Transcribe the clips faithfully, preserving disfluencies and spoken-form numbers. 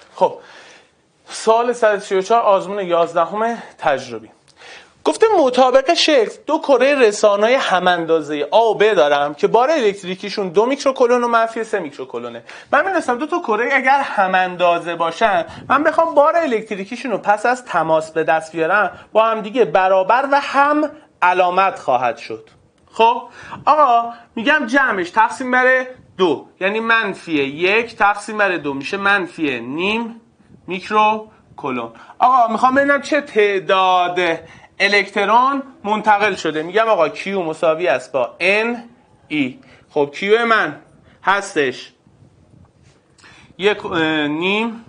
خب سال صد و سی و چهار آزمون یازدهم تجربی گفته مطابق شکل دو کره رسانه‌ای هم اندازه آ و ب دارم که بار الکتریکیشون دو میکروکولون و منفی سه میکروکولونه. من می‌دونستم دو تا کره اگر هم اندازه باشن من بخوام بار الکتریکیشون رو پس از تماس به دست بیارم با هم دیگه برابر و هم علامت خواهد شد. خب آقا میگم جمعش تقسیم بر دو یعنی منفی یک تقسیم بر دو میشه منفی نیم میکروکولون. آقا میخوام ببینم چه تعداد الکترون منتقل شده. میگم آقا Q مساوی است با N E. خب Q من هستش یک نیم،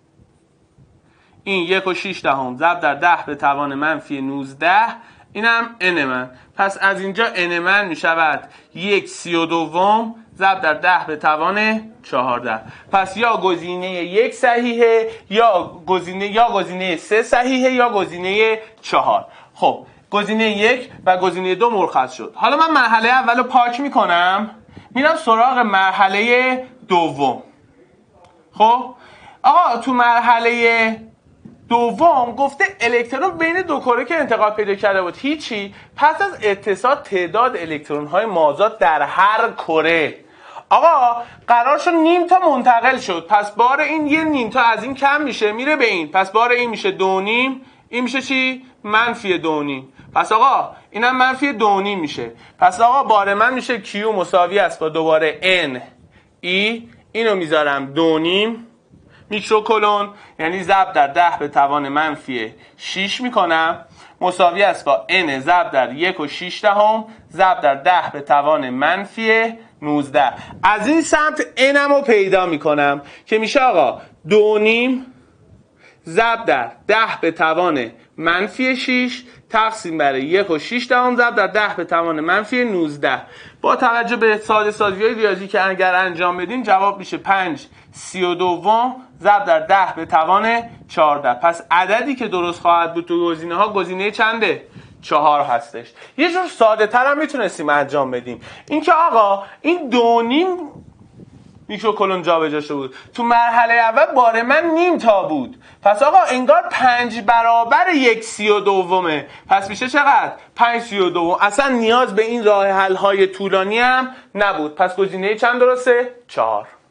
این یک و شیش دهم ضرب در ده به توان منفی نوزده، اینم N من. پس از اینجا N من میشود یک سی و دوم ضرب در ده به توان چهارده. پس یا گزینه یک صحیحه یا گزینه یا گزینه سه صحیحه یا گزینه چهار. خب گزینه یک و گزینه دو مرخص شد. حالا من مرحله اول رو پاک میکنم میرم سراغ مرحله دوم. خب آقا تو مرحله دوم گفته الکترون بین دو کره که انتقال پیدا کرده بود هیچی، پس از اتصال تعداد الکترون های مازاد در هر کره. آقا قرار شد نیم تا منتقل شد، پس بار این یه نیم تا از این کم میشه میره به این، پس بار این میشه دو نیم، این میشه چی؟ منفی دو نیم. پس آقا اینم منفی دو نیم میشه. پس آقا بار من میشه Q مساوی است با دوباره N E، اینو میذارم دو نیم میکروکولون یعنی ضرب در ده به توان منفی شیش میکنم مساوی است با N ضرب در یک و شیش دهم ضرب در ده به توان منفی نوزده. از این سمت N رو پیدا میکنم که میشه آقا دو نیم ضرب در ده به توان منفی شیش تقسیم بر یک و شیش دهم ضرب در ده به توان منفی نوزده. با توجه به ساده سازی های ریاضی که اگر انجام بدیم جواب میشه پنج سی و دوم ضرب در ده به توان چهارده. پس عددی که درست خواهد بود تو گزینه ها گزینه چنده؟ چهار هستش. یه جور ساده تر هم میتونستیم انجام بدیم، اینکه آقا این دو نیم میکروکولون جابجا شده بود، تو مرحله اول بار من نیم تا بود، پس آقا انگار پنج برابر یک سی و دومه، پس میشه چقدر؟ پنج سی و دوم. اصلا نیاز به این راه حل های طولانی هم نبود. پس گزینه چند درسته؟ چهار.